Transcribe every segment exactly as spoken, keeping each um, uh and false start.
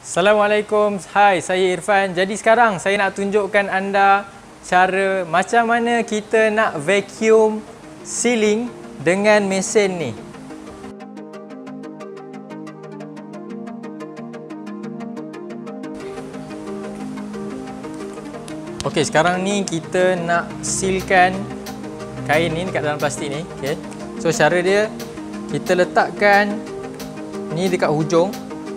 Assalamualaikum. Hai, saya Irfan. Jadi sekarang saya nak tunjukkan anda cara macam mana kita nak vacuum ceiling dengan mesin ni. Okey, sekarang ni kita nak sealkan kain ni dekat dalam plastik ni. Okey. So cara dia, kita letakkan ni dekat hujung.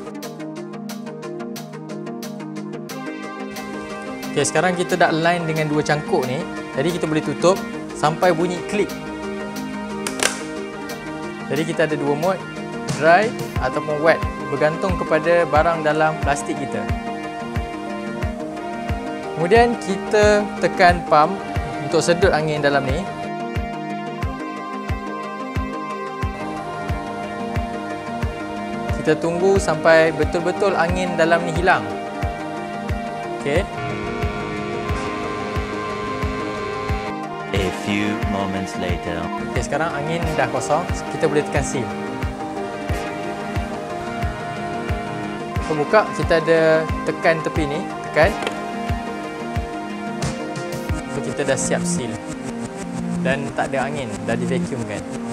Okay, sekarang kita dah align dengan dua cangkuk ni. Jadi kita boleh tutup sampai bunyi klik. Jadi kita ada dua mode, dry ataupun wet, bergantung kepada barang dalam plastik kita. Kemudian kita tekan pump untuk sedut angin dalam ni. Kita tunggu sampai betul-betul angin dalam ni hilang. Okey. A few moments later. Okay, sekarang angin dah kosong, kita boleh tekan seal. So, buka, kita ada tekan tepi ni, tekan. So, kita dah siap seal. Dan tak ada angin, dah di vacuum kan.